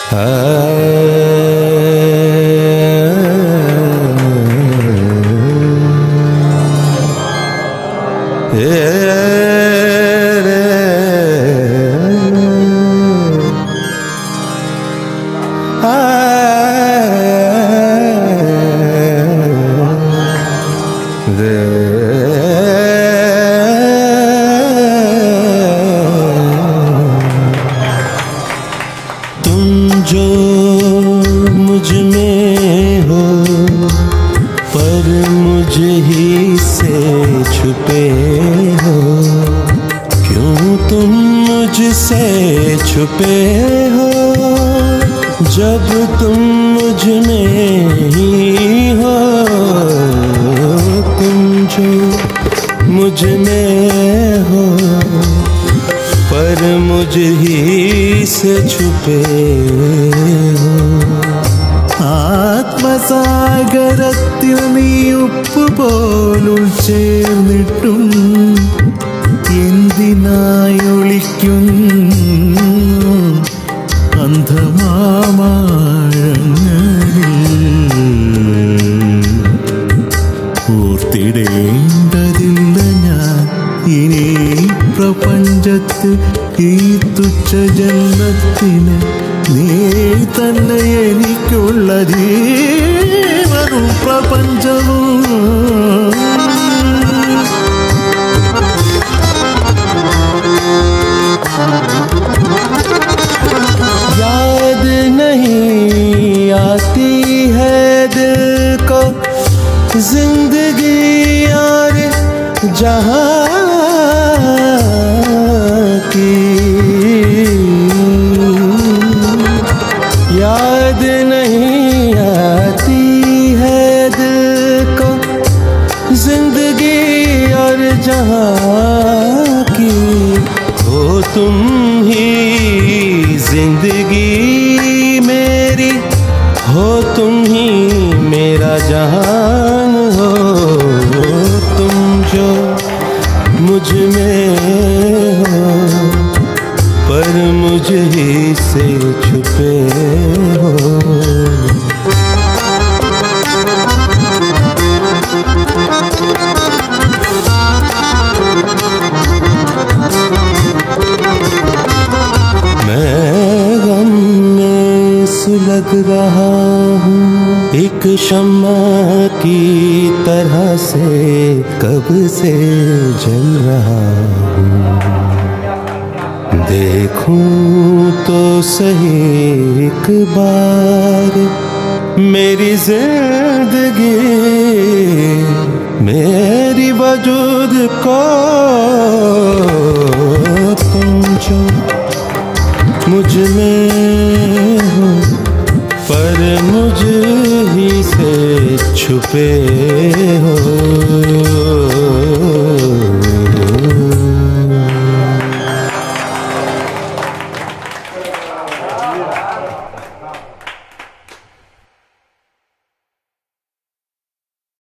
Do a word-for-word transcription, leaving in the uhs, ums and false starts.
तुम जो मुझ में हो पर मुझ ही से छुपे हो, क्यों तुम मुझसे छुपे हो जब तुम मुझ में ही हो। तुम जो मुझ में हो पर मुझ ही से छुपे हो। ആത്മസാഗരത്തിൽ നീ ഉപ്പ് പോലും ചേർന്നിട്ടും എന്തിനായി ഒളിക്കുന്നു അന്ധമാമാഴങ്ങളിൽ? ഓർത്തിടേണ്ടതില്ല ഞാൻ ഇനി പ്രപഞ്ചത്തിൽ ഈ തുച്ഛ ജന്മത്തിന് നീ തന്നെ എനിക്കുള്ള ജീവനും പ്രപഞ്ചവും. याद नहीं आती है दिल को जिंदगी यार जहाँ की, याद नहीं आती है दिल को जिंदगी और जहाँ की। हो तुम ही जिंदगी मेरी, हो तुम ही मेरा जहान हो। तुम जो मुझ में हो पर मुझ ही से छुपे हो। मैं गम में सुलग रहा हूँ एक शम्मा की तरह से, कब से जल रहा हूँ। देखूं तो सही एक बार मेरी जिंदगी, मेरी वजूद को। तुम जो मुझ में हो पर मुझ ही से छुपे हो।